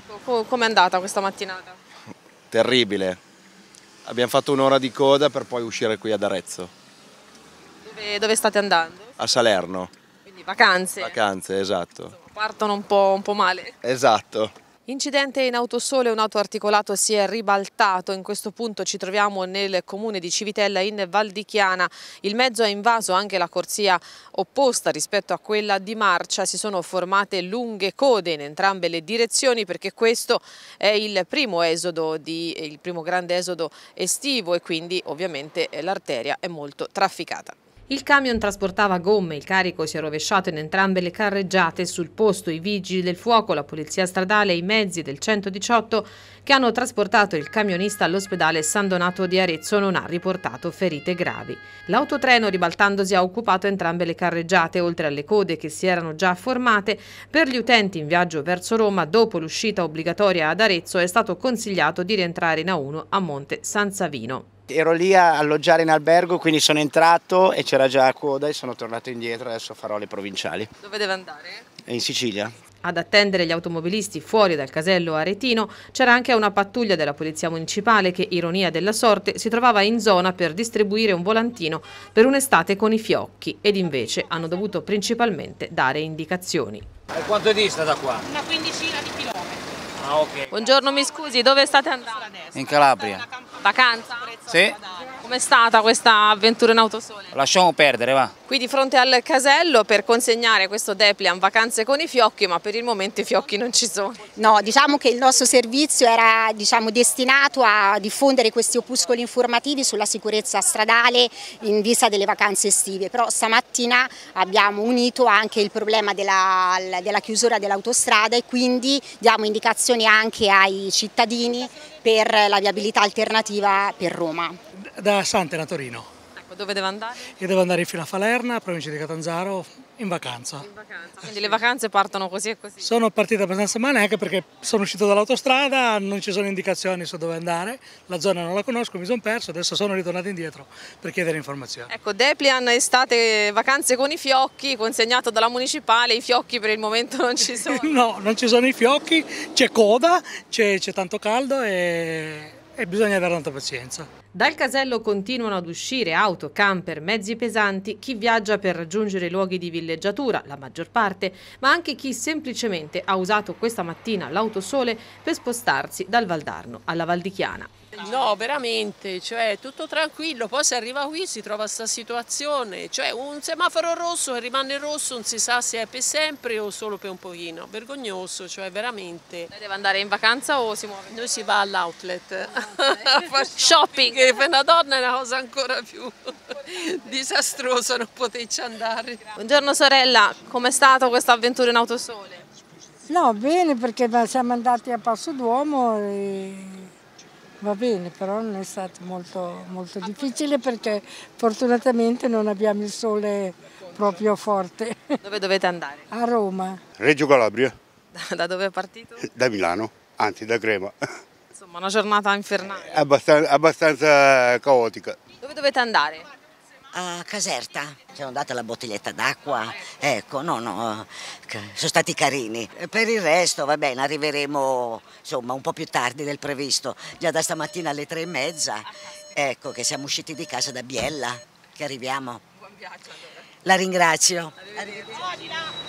Com'è andata questa mattinata? Terribile. Abbiamo fatto un'ora di coda per poi uscire qui ad Arezzo, Dove state andando? a Salerno. Quindi vacanze? Vacanze, esatto. Partono un po' male. Esatto. Incidente in autosole, un autoarticolato si è ribaltato. In questo punto ci troviamo nel comune di Civitella in Val di Chiana. Il mezzo ha invaso anche la corsia opposta rispetto a quella di marcia. Si sono formate lunghe code in entrambe le direzioni perché questo è il primo grande esodo estivo e quindi ovviamente l'arteria è molto trafficata. Il camion trasportava gomme, il carico si è rovesciato in entrambe le carreggiate. Sul posto i vigili del fuoco, la polizia stradale e i mezzi del 118 che hanno trasportato il camionista all'ospedale San Donato di Arezzo non ha riportato ferite gravi. L'autotreno ribaltandosi ha occupato entrambe le carreggiate, oltre alle code che si erano già formate. Per gli utenti in viaggio verso Roma, dopo l'uscita obbligatoria ad Arezzo, è stato consigliato di rientrare in A1 a Monte San Savino. Ero lì a alloggiare in albergo, quindi sono entrato e c'era già coda e sono tornato indietro, adesso farò le provinciali. Dove deve andare? In Sicilia. Ad attendere gli automobilisti fuori dal casello aretino c'era anche una pattuglia della Polizia Municipale che, ironia della sorte, si trovava in zona per distribuire un volantino per un'estate con i fiocchi ed invece hanno dovuto principalmente dare indicazioni. E quanto dista da qua? Una quindicina di chilometri. Ah, ok. Buongiorno, mi scusi, dove state andando? In Calabria. Vacanza? Sì? Com'è stata questa avventura in autosole? Lasciamo perdere, va. Qui di fronte al casello per consegnare questo Depliant Vacanze con i fiocchi, ma per il momento i fiocchi non ci sono. No, diciamo che il nostro servizio era destinato a diffondere questi opuscoli informativi sulla sicurezza stradale in vista delle vacanze estive, però stamattina abbiamo unito anche il problema della chiusura dell'autostrada e quindi diamo indicazioni anche ai cittadini per la viabilità alternativa per Roma. Da Sant'Ena a Torino. Ecco, dove deve andare? Io devo andare fino a Falerna, provincia di Catanzaro, in vacanza. In vacanza. Quindi le vacanze partono così e così? Sono partito abbastanza male anche perché sono uscito dall'autostrada, non ci sono indicazioni su dove andare, la zona non la conosco, mi sono perso, adesso sono ritornato indietro per chiedere informazioni. Ecco, Depliant estate vacanze con i fiocchi, consegnato dalla municipale, i fiocchi per il momento non ci sono. No, non ci sono i fiocchi, c'è coda, c'è tanto caldo e bisogna avere tanta pazienza. Dal casello continuano ad uscire auto, camper, mezzi pesanti, chi viaggia per raggiungere i luoghi di villeggiatura, la maggior parte, ma anche chi semplicemente ha usato questa mattina l'autosole per spostarsi dal Valdarno alla Val di Chiana. No, veramente, cioè tutto tranquillo, poi si arriva qui si trova questa situazione, cioè un semaforo rosso che rimane rosso, non si sa se è per sempre o solo per un pochino, vergognoso, cioè veramente. Lei deve andare in vacanza o si muove? Noi si va all'outlet a fare shopping, che per una donna è una cosa ancora più disastrosa non poterci andare. Buongiorno sorella, com'è stata questa avventura in autosole? No, bene perché siamo andati a Passo d'Uomo e va bene, però non è stato molto difficile perché fortunatamente non abbiamo il sole proprio forte. Dove dovete andare? A Roma. Reggio Calabria. Da dove è partito? Da Milano, anzi da Crema. Insomma, una giornata infernale. Abbastanza caotica. Dove dovete andare? A Caserta, siamo andati alla bottiglietta d'acqua, ecco, sono stati carini. Per il resto, va bene, arriveremo insomma un po' più tardi del previsto, già da stamattina alle 3:30, ecco che siamo usciti di casa da Biella, che arriviamo. Buon viaggio allora. La ringrazio. Arrivederci.